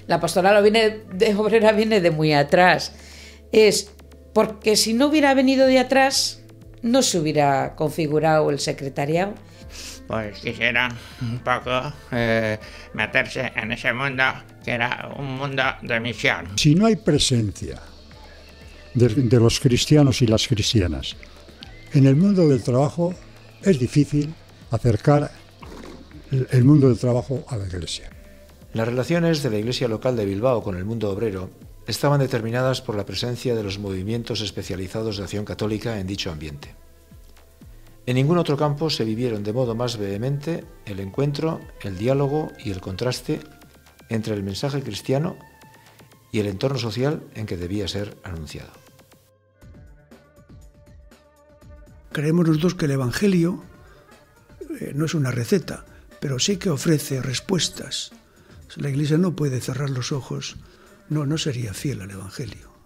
la pastoral obrera viene de muy atrás. Es porque si no hubiera venido de atrás, no se hubiera configurado el secretariado. Pues quisiera un poco meterse en ese mundo que era un mundo de misión. Si no hay presencia de los cristianos y las cristianas en el mundo del trabajo, es difícil acercar el mundo del trabajo a la Iglesia. Las relaciones de la Iglesia local de Bilbao con el mundo obrero estaban determinadas por la presencia de los movimientos especializados de acción católica en dicho ambiente. En ningún otro campo se vivieron de modo más vehemente el encuentro, el diálogo y el contraste entre el mensaje cristiano y el entorno social en que debía ser anunciado. Creemos nosotros que el Evangelio no es una receta, pero sí que ofrece respuestas. La Iglesia no puede cerrar los ojos, no sería fiel al Evangelio.